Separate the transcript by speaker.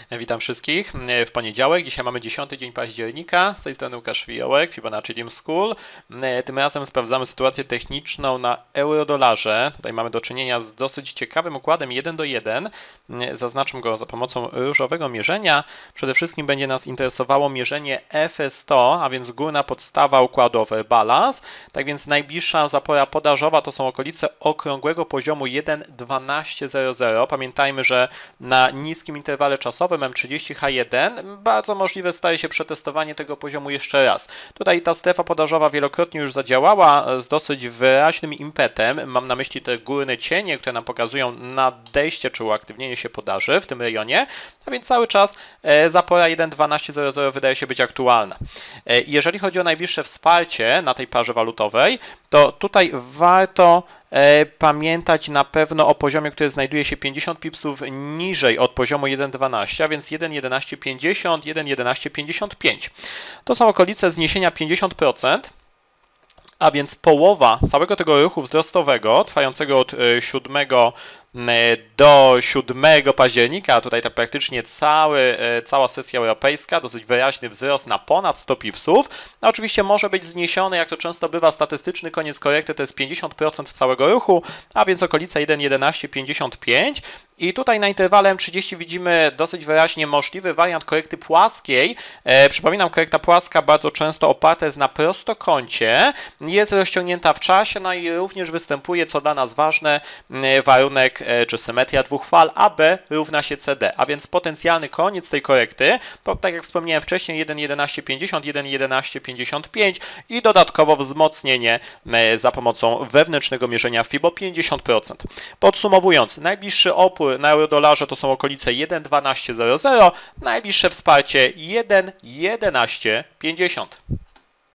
Speaker 1: Witam wszystkich w poniedziałek. Dzisiaj mamy 10 dzień października. Z tej strony Łukasz Fiołek, Fibonacci Team School. Tym razem sprawdzamy sytuację techniczną na euro-dolarze. Tutaj mamy do czynienia z dosyć ciekawym układem 1:1. Zaznaczam go za pomocą różowego mierzenia. Przede wszystkim będzie nas interesowało mierzenie FS100, a więc górna podstawa układu overbalance. Tak więc najbliższa zapora podażowa to są okolice okrągłego poziomu 1:12.00. Pamiętajmy, że na niskim interwale czasowym M30H1 bardzo możliwe staje się przetestowanie tego poziomu jeszcze raz. Tutaj ta strefa podażowa wielokrotnie już zadziałała z dosyć wyraźnym impetem. Mam na myśli te górne cienie, które nam pokazują nadejście czy uaktywnienie się podaży w tym rejonie, a więc cały czas zapora 1:12.00 wydaje się być aktualna. Jeżeli chodzi o najbliższe wsparcie na tej parze walutowej, to tutaj warto pamiętać na pewno o poziomie, który znajduje się 50 pipsów niżej od poziomu 1:12, a więc 1:11.50, 1:11.55. To są okolice zniesienia 50%. A więc połowa całego tego ruchu wzrostowego, trwającego od 7 do 7 października, tutaj tak praktycznie cała sesja europejska, dosyć wyraźny wzrost na ponad 100 pipsów. No oczywiście może być zniesiony, jak to często bywa, statystyczny koniec korekty to jest 50% całego ruchu, a więc okolica 1:11.55. I tutaj na interwale M30 widzimy dosyć wyraźnie możliwy wariant korekty płaskiej. Przypominam, korekta płaska bardzo często oparta jest na prostokącie, jest rozciągnięta w czasie, no i również występuje, co dla nas ważne, warunek czy symetria dwóch fal AB równa się CD, a więc potencjalny koniec tej korekty to, tak jak wspomniałem wcześniej, 1:11.50, 1:11.55 i dodatkowo wzmocnienie za pomocą wewnętrznego mierzenia FIBO 50%. Podsumowując, najbliższy opór na euro-dolarze to są okolice 1:12.00, najbliższe wsparcie 1:11.50.